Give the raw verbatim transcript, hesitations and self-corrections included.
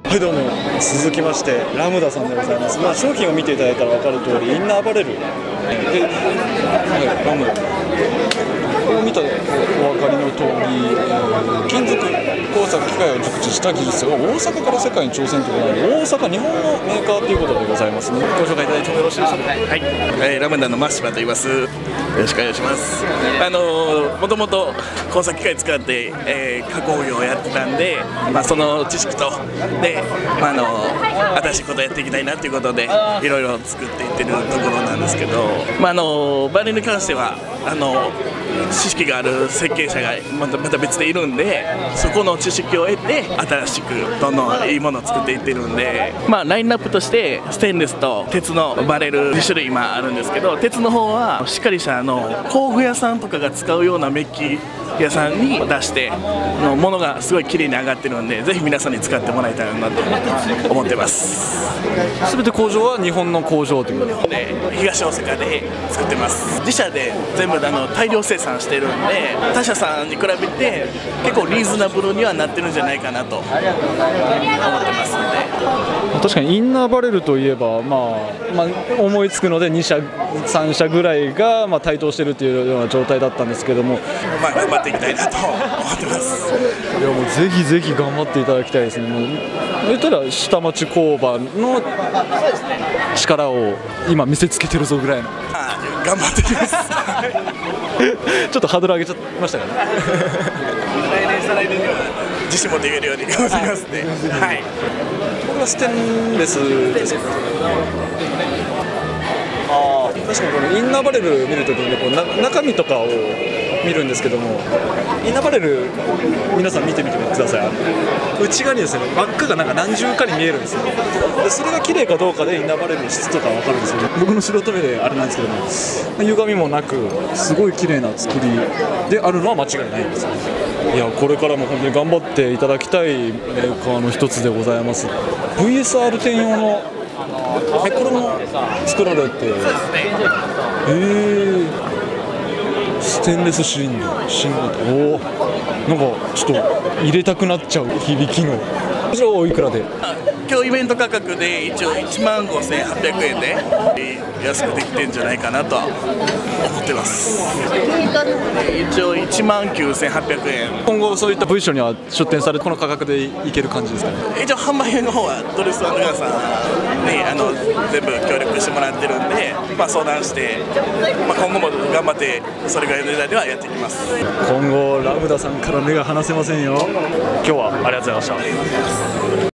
はいどうも、続きましてラムダさんでございます。まあ、商品を見ていただいたら分かる通りインナーアパレルで、はい、ラムダこれを見たらお分かりの通り、えー、金属工作機械を熟知した技術が大阪から世界に挑戦ということなので、大阪日本のメーカーということでございますね。ご紹介いただいてもよろしいでしょうか。 はい、えー、ラムダのマシバと言います。よろしくお願いします。あのー、もともと工作機械使って、えー、加工業をやってたんで、まあ、その知識とで、まああのー、新しいことをやっていきたいなということでいろいろ作っていってるところなんですけど、まああのー、バネに関してはあのー知識がある設計者がまたまた別でいるんで、そこの知識を得て新しくどんどんいいものを作っていってるんで、まあ、ラインナップとしてステンレスと鉄のバレルに種類今あるんですけど、鉄の方はしっかりしたあの工具屋さんとかが使うようなメッキ屋さんに出してのものがすごい綺麗に上がってるんで、ぜひ皆さんに使ってもらいたいなと思ってます。 全て工場は日本の工場ということで、東大阪で作ってます。自社で全部あの大量生産してるんで、他社さんに比べて結構リーズナブルにはなってるんじゃないかなと思ってますので。 確かにインナーバレルといえば、まあまあ、思いつくのでに社さん社ぐらいが、まあ、台頭しているというような状態だったんですけども、 まあ、頑張っていきたいなと思ってます。 いやもうぜひぜひ頑張っていただきたいですね。もう言ったら下町工場の力を今見せつけてるぞぐらいの。 ああ、頑張ってきますちょっとハードル上げちゃいましたからね来年再来年には自信持って言えるように頑張りますね。はい、 これはステンレスですか。あ確かにこのインナーバレル見るときに、ね、こうな中身とかを見るんですけども、インナーバレル皆さん見てみてください。あの内側にですね輪っかがなんか何重かに見えるんですよ。でそれが綺麗かどうかでインナーバレルの質とか分かるんですよね。僕の素人目であれなんですけども、歪みもなくすごい綺麗な作りであるのは間違いないんですよ。いやこれからも本当に頑張っていただきたいメーカーの一つでございます。 ブイエスアール 店用のえこれも作られて、そうですね。えー、ステンレスシリンダー新型、おおなんかちょっと入れたくなっちゃう響きの。こちらはおいくらで？ 今日イベント価格で一応いちまんごせんはっぴゃくえんで安くできてんじゃないかなとは思ってます。一応いちまんきゅうせんはっぴゃくえん。 今後そういった部署には出店されてこの価格でいける感じですかね。 一応販売の方はドレスワンの皆さんにあの全部協力してもらってるんで、まあ、相談して、まあ、今後も頑張ってそれぐらいの値段ではやっていきます。 今後ラムダさんから目が離せませんよ。今日はありがとうございました。